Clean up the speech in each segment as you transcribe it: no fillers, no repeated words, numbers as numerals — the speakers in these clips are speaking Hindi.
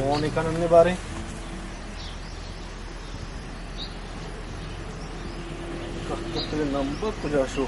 फोन इकानने बारे नंबर कुजाशो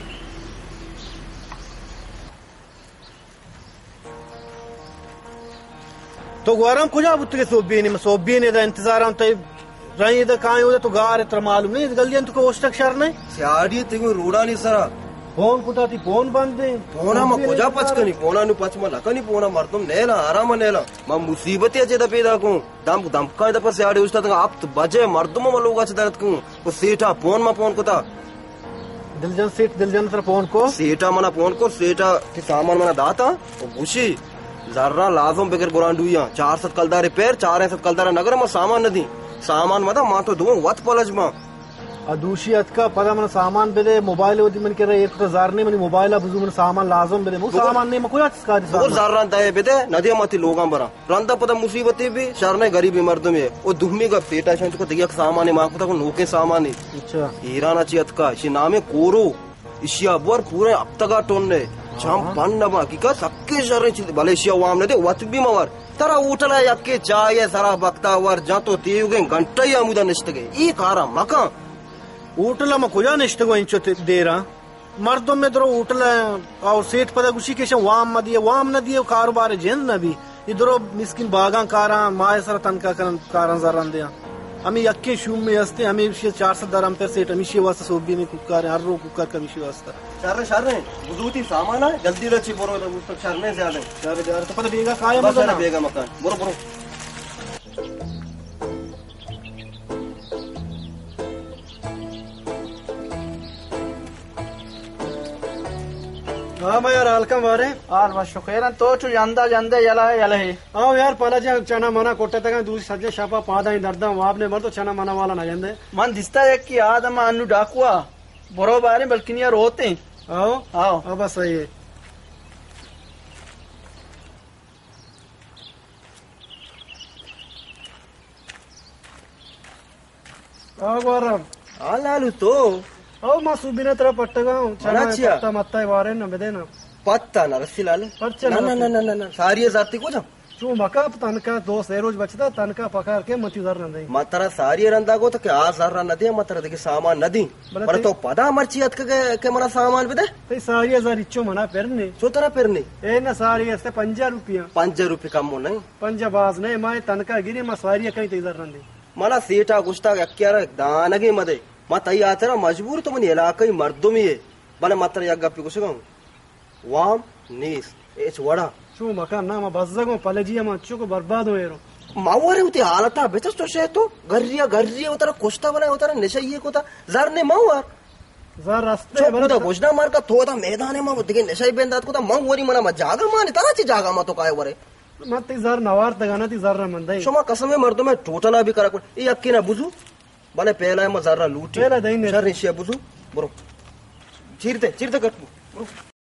तो ग्वारम कुजा बुत्ते सोबियन दा इंतजार हम तय रही दा काई हो तो गार इतना मालूम नहीं गलियन तो कोष्टक शर नहीं स्याडी तिगु रूडा नहीं सरा फोन कुटा ती फोन बंद दे फोन हम कुजा पचकनी फोन नु पच म लकनी फोन मर्दम नेला आराम नेला म मुसीबत अचे द पेदा को दम दम का द पर स्याडी उस्ता आप बजे मर्दम म लोग अच दरत को वो सेठा फोन म फोन कोता दिलजन सर फोन को सेठा मना फोन को सेठा के सामान मना दाता वो बुशी जर्रा लाजम बगैर गुरांडुया 400 कलदार रिपेयर 400 कलदार नगर म सामान नदी सामान मदा मा तो दो वत पलज मा अदूशी अतका पदा मन सामान बेदे मोबाइल ओदी मन करे एक तो जारने मन मोबाइल बुजु मन सामान लाजम बेदे मु सामान ने मको याच का वो जाररा दे बेदे नदिया मति लोगा बरा रंदा पदा मुसीबत भी शरने गरीबी मर्द में ओ दुहमी का पेटा छन को दिया सामान ने माको को नोके सामान ने अच्छा हीराना ची अतका शी नामे कोरो इशिया बर पूरे अब तक टोन्ने छम पन्नबा की का सक्के शरने ची मलेशिया वाम ने दे वत भी मवर तरा उठला यक्के चाय सरा बक्ता वर जा तो तीयुगे घंटा या मुदा निष्ठगे ई कारा मका ಊಟಲ ಮ ಕುಜಾ ನಿಷ್ಟಗೋ ಇಂಚೊತೆ ದೇರಾ ಮರ್ದೊಮ್ಮೆ ದರೋ ಊಟಲ और सेठ पदा गुशी के वाम नदिये कारोबार जेन नबी इधरो मिस्किन बागा कारा माय सर तनका करन कारा जरन दिया हमें यक्के शुम में हस्ते हमें विषय 400 दरम पर सेठ हमें शिवा से सोबी में कुकर हर रो कुकर का विषय वास्ता शर बुदूती सामान है जल्दी रची बोरो तक शरने ज्यादा शर तो पता बेगा काया मत बेगा मकान बोरो हाँ मैं यार अलकम वारे आल शुक्र तो जंदे यला है आओ यार पहला जा चना मना कोटे तक दूसरी सज्जे शापा पादा ही दर्दा आपने मर तो चना मना वाला ना जंदे मन दिसता है कि आदम अनु डाकुआ बरो बारे बल्कि यार होते आओ आओ अब बस सही है आओ गौरव आलालू तो ओ मा सुबिना तरह पट्टगा चना पत्ता मत्ता वारे न बेदेना पत्ता न रसीलाल ना सारी जाती को जा चू मका तनका दोस्त रोज बचता तनका पकार के मति दर नदी मतरा सारी रंदा को तो के आ जरा नदी मतरा देखि सामान नदी पर तो पदा मर्चियत के मना सामान बेदे ते सारी हजार इच्चो मना पेरने सो तरह पेरने ए न सारी ऐसे 5 रुपया 5 रुपया कम नहीं पंजाबाज नहीं माय तनका गिरी मा सारी कहीं ते दर नदी मना सेठा गुस्ता अक्क्यार दानगे मदे मत आई आतरा मजबूर तो मन इलाका मर्दुम ये बने मात्र या गप्पी कुछ कहूं वाम नीस एच वड़ा चू मका ना मा बजगो पलेजिया मा चू को बर्बाद हो एरो मावरे उती हालता बेचस तो शे तो गरिया उतरा कोष्टा बना उतरा नशइये को ता जरने मावर जर रास्ते बना भोजना मार का थोदा मैदाने मा दिगे नशई बेंदात को ता मावरी मना मा जागर माने तना ची जागा मा तो काय वरे मत जर नवार तगाना ती जर मंदई शोमा कसमे मर्दो में टोटला भी करा को ए अक्की ना बुझू बने पहला है मजारा लूटी पहला दही शर निशिया बुझू बरो चीरते कट